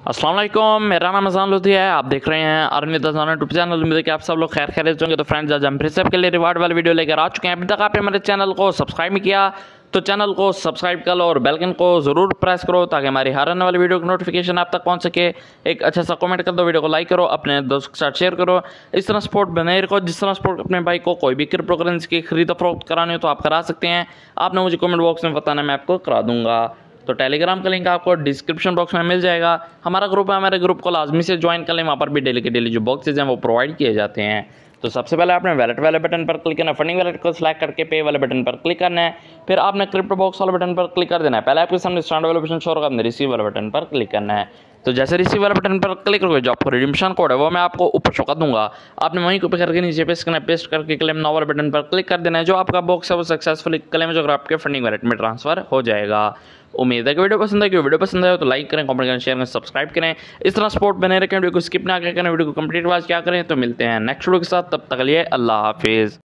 अस्सलाम वालेकुम, मेरा नाम अज़ान लोधी है। आप देख रहे हैं अरविंद अज़ान यूट्यूब चैनल। उम्मीद है कि आप सब लोग खैर खैरियत होंगे। तो फ्रेंड्स, आज हम फिर से आपके लिए रिवार्ड वाली वीडियो लेकर आ चुके हैं। अभी तक आपने हमारे चैनल को सब्सक्राइब नहीं किया तो चैनल को सब्सक्राइब कर लो और बेल आइकन को ज़रूर प्रेस करो ताकि हमारी हर आने वाली वीडियो की नोटिफिकेशन आप तक पहुंच सके। एक अच्छा सा कमेंट कर दो, वीडियो को लाइक करो, अपने दोस्तों के साथ शेयर करो। इस तरह सपोर्ट बनाए रखो। जिस तरह सपोर्ट अपने भाई को कोई भी क्रिप्टो करेंसी की खरीद फरोख्त करानी हो तो आप करा सकते हैं। आपने मुझे कमेंट बॉक्स में बताना, मैं आपको करा दूंगा। तो टेलीग्राम का लिंक आपको डिस्क्रिप्शन बॉक्स में मिल जाएगा। हमारा ग्रुप है, हमारे ग्रुप को लाजमी से ज्वाइन कर लें। वहाँ पर भी डेली के डेली जो बॉक्सेज हैं वो प्रोवाइड किए जाते हैं। तो सबसे पहले आपने वैलेट वाले बटन पर क्लिक करना है, फंडिंग वैलेट को सिलेक्ट करके पे वाले बटन पर क्लिक करना है। फिर आपने क्रिप्टो बॉक्स वाले बटन पर क्लिक कर देना है। पहले आपके सामने स्टार्ट वाला ऑप्शन शो होगा, आपने रिसीव वाले बटन पर क्लिक करना है। तो जैसे रिसीव वाले बटन पर क्लिक करोगे, जो आपको रिडीम्शन कोड है वो मैं आपको ऊपर शो कर दूंगा। आपने वहीं को करके नीचे पेस्ट करना है, पेस्ट करके क्लेम नाउ वाले बटन पर क्लिक कर देना है। जो आपका बॉक्स है वो सक्सेसफुली क्लेम जो आपके फंडिंग वैलेट में ट्रांसफर हो जाएगा। उम्मीद है कि वीडियो पसंद है। कि वीडियो पसंद है तो लाइक करें, कमेंट करें, शेयर करें, सब्सक्राइब करें। इस तरह सपोर्ट बने रखें। वीडियो को स्किप ना करें, वीडियो को कंप्लीट वॉच क्या करें। तो मिलते हैं नेक्स्ट वीडियो के साथ, तब तक के लिए अल्लाह हाफिज़।